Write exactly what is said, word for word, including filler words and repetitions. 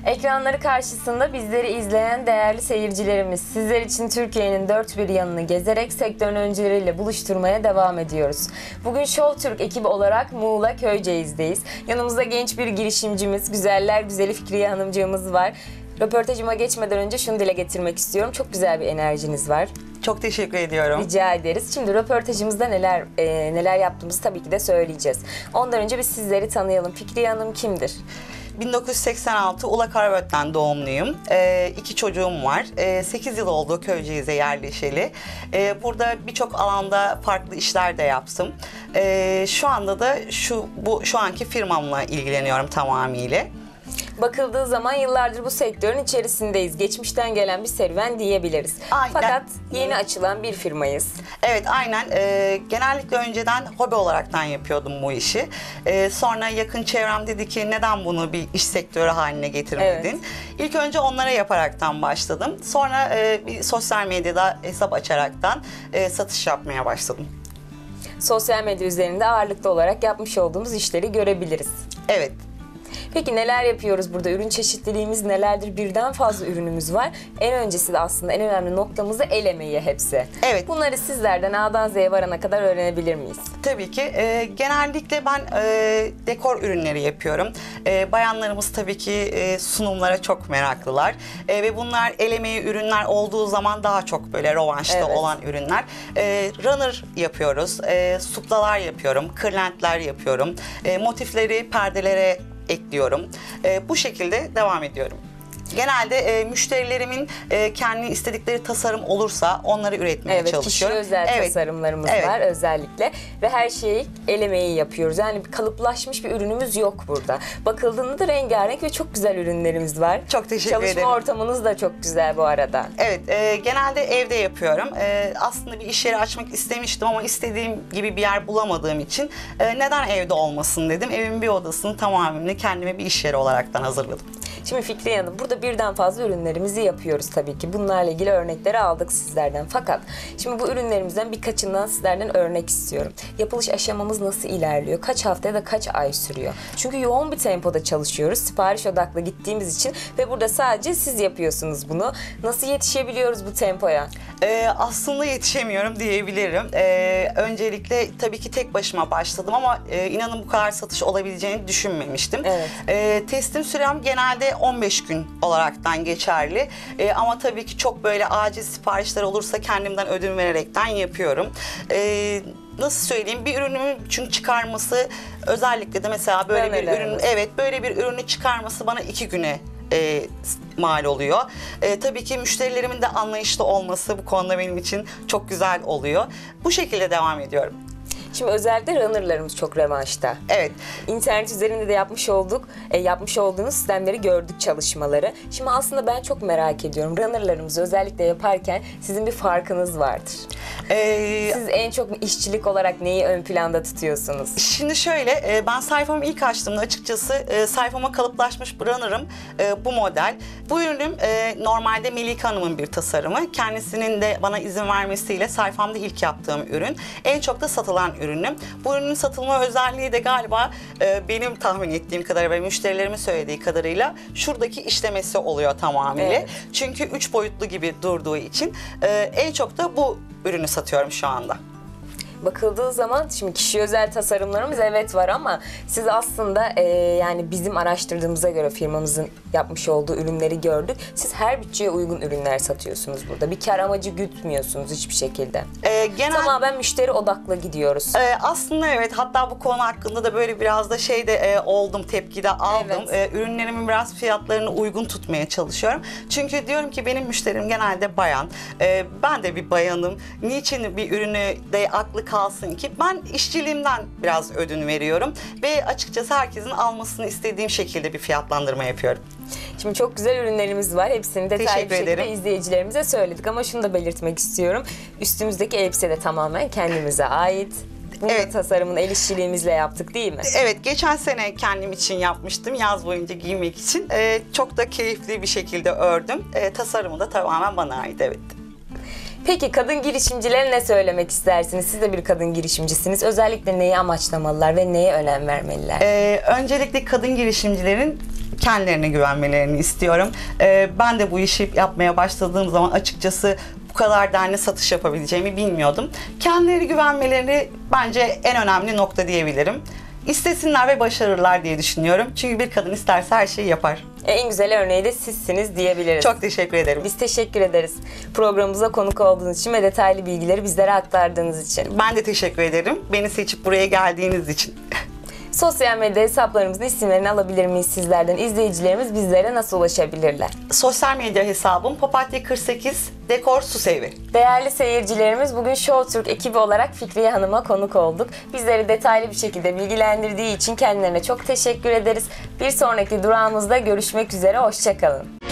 Ekranları karşısında bizleri izleyen değerli seyircilerimiz, sizler için Türkiye'nin dört bir yanını gezerek sektörün öncüleriyle buluşturmaya devam ediyoruz. Bugün Show Türk ekibi olarak Muğla Köyceğiz'deyiz. Yanımızda genç bir girişimcimiz, güzeller güzeli Fikriye Hanımcığımız var. Röportajıma geçmeden önce şunu dile getirmek istiyorum. Çok güzel bir enerjiniz var. Çok teşekkür ediyorum. Rica ederiz. Şimdi röportajımızda neler e, neler yaptığımızı tabii ki de söyleyeceğiz. Ondan önce biz sizleri tanıyalım. Fikriye Hanım kimdir? bin dokuz yüz seksen altı Ula Karaböğüt'ten doğumluyum. Ee, iki çocuğum var. Ee, sekiz yıl oldu Köyceğiz'e yerleşeli. Ee, burada birçok alanda farklı işler de yaptım. Ee, şu anda da şu bu şu anki firmamla ilgileniyorum tamamıyla. Bakıldığı zaman yıllardır bu sektörün içerisindeyiz. Geçmişten gelen bir serüven diyebiliriz. Aynen. Fakat yeni açılan bir firmayız. Evet, aynen. Ee, genellikle önceden hobi olaraktan yapıyordum bu işi. Ee, sonra yakın çevrem dedi ki neden bunu bir iş sektörü haline getirmedin? Evet. İlk önce onlara yaparaktan başladım. Sonra e, bir sosyal medyada hesap açaraktan e, satış yapmaya başladım. Sosyal medya üzerinde ağırlıklı olarak yapmış olduğumuz işleri görebiliriz. Evet. Peki neler yapıyoruz burada? Ürün çeşitliliğimiz nelerdir? Birden fazla ürünümüz var. En öncesi de aslında en önemli noktamız da el emeği hepsi. Evet. Bunları sizlerden A'dan Z'ye varana kadar öğrenebilir miyiz? Tabii ki. E, genellikle ben e, dekor ürünleri yapıyorum. E, bayanlarımız tabii ki e, sunumlara çok meraklılar. E, ve bunlar el emeği ürünler olduğu zaman daha çok böyle rovanşta Evet. olan ürünler. E, runner yapıyoruz. E, suplalar yapıyorum. Kırlentler yapıyorum. E, motifleri perdelere ekliyorum. E, bu şekilde devam ediyorum. Genelde e, müşterilerimin e, kendi istedikleri tasarım olursa onları üretmeye evet, çalışıyorum. Evet, kişi özel evet. tasarımlarımız evet. var özellikle ve her şeyi el emeği yapıyoruz. Yani kalıplaşmış bir ürünümüz yok burada. Bakıldığında da rengarenk ve çok güzel ürünlerimiz var. Çok teşekkür Çalışma ederim. Çalışma ortamınız da çok güzel bu arada. Evet, e, genelde evde yapıyorum. E, aslında bir iş yeri açmak istemiştim ama istediğim gibi bir yer bulamadığım için e, neden evde olmasın dedim. Evimin bir odasını tamamıyla kendime bir iş yeri olaraktan hazırladım. Şimdi Fikriye Hanım, burada birden fazla ürünlerimizi yapıyoruz tabii ki. Bunlarla ilgili örnekleri aldık sizlerden. Fakat şimdi bu ürünlerimizden birkaçından sizlerden örnek istiyorum. Yapılış aşamamız nasıl ilerliyor? Kaç hafta ya da kaç ay sürüyor? Çünkü yoğun bir tempoda çalışıyoruz. Sipariş odaklı gittiğimiz için ve burada sadece siz yapıyorsunuz bunu. Nasıl yetişebiliyoruz bu tempoya? Ee, aslında yetişemiyorum diyebilirim. Ee, öncelikle tabii ki tek başıma başladım ama e, inanın bu kadar satış olabileceğini düşünmemiştim. Evet. Ee, teslim sürem genelde on beş gün olaraktan geçerli. Ee, ama tabii ki çok böyle acil siparişler olursa kendimden ödün vererekten yapıyorum. Ee, Nasıl söyleyeyim, bir ürünün çünkü çıkarması özellikle de mesela böyle bir ürün, evet böyle bir ürünü çıkarması bana iki güne E, mal oluyor. E, tabii ki müşterilerimin de anlayışlı olması bu konuda benim için çok güzel oluyor. Bu şekilde devam ediyorum. Şimdi özellikle runnerlarımız çok revanşta. Evet. İnternet üzerinde de yapmış olduk, e, yapmış olduğunuz sistemleri gördük, çalışmaları. Şimdi aslında ben çok merak ediyorum. Runnerlarımızı özellikle yaparken sizin bir farkınız vardır. Ee, Siz en çok işçilik olarak neyi ön planda tutuyorsunuz? Şimdi şöyle, ben sayfamı ilk açtığımda açıkçası sayfama kalıplaşmış runner'ım bu model. Bu ürünüm normalde Melike Hanım'ın bir tasarımı. Kendisinin de bana izin vermesiyle sayfamda ilk yaptığım ürün. En çok da satılan ürünüm. Bu ürünün satılma özelliği de galiba benim tahmin ettiğim kadarıyla ve müşterilerimin söylediği kadarıyla şuradaki işlemesi oluyor tamamıyla. Evet. Çünkü üç boyutlu gibi durduğu için en çok da bu ürünü satıyorum şu anda. Bakıldığı zaman şimdi kişi özel tasarımlarımız evet var ama siz aslında e, yani bizim araştırdığımıza göre firmamızın yapmış olduğu ürünleri gördük. Siz her bütçeye uygun ürünler satıyorsunuz burada. Bir kar amacı gütmüyorsunuz hiçbir şekilde. Ee, genel, Tamamen müşteri odaklı gidiyoruz. E, aslında evet, hatta bu konu hakkında da böyle biraz da şey de e, oldum, tepki de aldım. Evet. E, ürünlerimin biraz fiyatlarını uygun tutmaya çalışıyorum. Çünkü diyorum ki benim müşterim genelde bayan. E, ben de bir bayanım. Niçin bir ürünü de aklı kalsın ki? Ben işçiliğimden biraz ödün veriyorum ve açıkçası herkesin almasını istediğim şekilde bir fiyatlandırma yapıyorum. Şimdi çok güzel ürünlerimiz var. Hepsini detaylı bir şekilde izleyicilerimize söyledik ama şunu da belirtmek istiyorum. Üstümüzdeki elbise de tamamen kendimize ait. Bunu evet. tasarımını el işçiliğimizle yaptık değil mi? Evet, geçen sene kendim için yapmıştım. Yaz boyunca giymek için. Ee, çok da keyifli bir şekilde ördüm. Ee, tasarımı da tamamen bana ait, evet. Peki kadın girişimcilere ne söylemek istersiniz? Siz de bir kadın girişimcisiniz. Özellikle neyi amaçlamalılar ve neye önem vermeliler? Ee, öncelikle kadın girişimcilerin kendilerine güvenmelerini istiyorum. Ee, ben de bu işi yapmaya başladığım zaman açıkçası bu kadar denli satış yapabileceğimi bilmiyordum. Kendileri güvenmeleri bence en önemli nokta diyebilirim. İstesinler ve başarırlar diye düşünüyorum. Çünkü bir kadın isterse her şeyi yapar. En güzel örneği de sizsiniz diyebiliriz. Çok teşekkür ederim. Biz teşekkür ederiz. Programımıza konuk olduğunuz için ve detaylı bilgileri bizlere aktardığınız için. Ben de teşekkür ederim. Beni seçip buraya geldiğiniz için. Sosyal medya hesaplarımızın isimlerini alabilir miyiz sizlerden? İzleyicilerimiz bizlere nasıl ulaşabilirler? Sosyal medya hesabım Papatya kırk sekiz Dekor Susevi. Değerli seyircilerimiz, bugün Show Türk ekibi olarak Fikriye Hanım'a konuk olduk. Bizleri detaylı bir şekilde bilgilendirdiği için kendilerine çok teşekkür ederiz. Bir sonraki durağımızda görüşmek üzere, hoşça kalın.